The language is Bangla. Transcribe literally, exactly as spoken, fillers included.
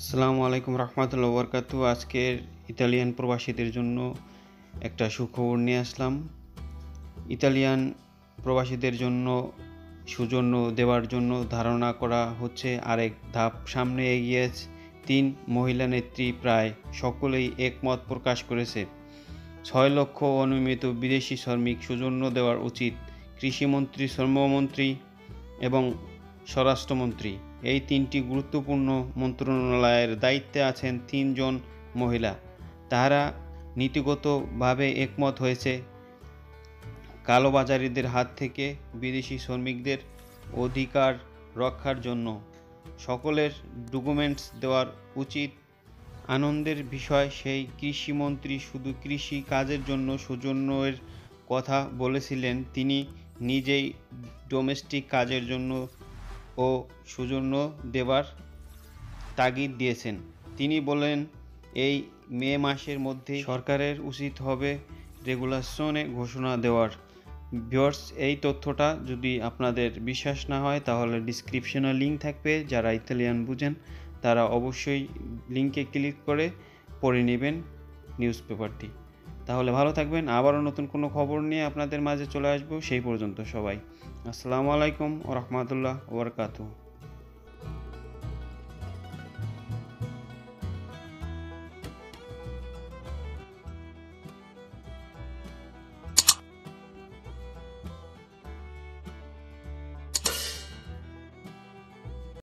আসসালামু আলাইকুম রহমতুল্লাহ বরকাতু। আজকের ইতালিয়ান প্রবাসীদের জন্য একটা সুখবর নিয়ে আসলাম। ইতালিয়ান প্রবাসীদের জন্য সৌজন্য দেওয়ার জন্য ধারণা করা হচ্ছে আরেক ধাপ সামনে এগিয়ে। তিন মহিলা নেত্রী প্রায় সকলেই একমত প্রকাশ করেছে। ছয় লক্ষ অনিয়মিত বিদেশি শ্রমিক সৌজন্য দেওয়া উচিত। কৃষিমন্ত্রী, শ্রমমন্ত্রী এবং স্বরাষ্ট্রমন্ত্রী এই তিনটি গুরুত্বপূর্ণ মন্ত্রণালয়ের দায়িত্বে আছেন তিনজন মহিলা। তারা নীতিগতভাবে একমত হয়েছে কালোবাজারিদের হাত থেকে বিদেশি শ্রমিকদের অধিকার রক্ষার জন্য সকলের ডকুমেন্টস দেওয়ার উচিত। আনন্দের বিষয়, সেই কৃষিমন্ত্রী শুধু কৃষি কাজের জন্য সৌজন্যের কথা বলেছিলেন, তিনি নিজেই ডোমেস্টিক কাজের জন্য ও সৌজন্য দেবার তাগিদ দিয়েছেন। তিনি বলেন, এই মে মাসের মধ্যেই সরকারের উচিত হবে রেগুলেশনে ঘোষণা দেওয়ার। ভিউয়ার্স, এই তথ্যটা যদি আপনাদের বিশ্বাস না হয় তাহলে ডিসক্রিপশনে লিঙ্ক থাকবে। যারা ইতালিয়ান বুঝেন তারা অবশ্যই লিঙ্কে ক্লিক করে পড়ে নেবেন নিউজ পেপারটি। তাহলে ভালো থাকবেন। আবারও নতুন কোনো খবর নিয়ে আপনাদের মাঝে চলে আসবো। সেই পর্যন্ত সবাই আসসালামু আলাইকুম ওয়া রাহমাতুল্লাহি ওয়া বারাকাতুহু।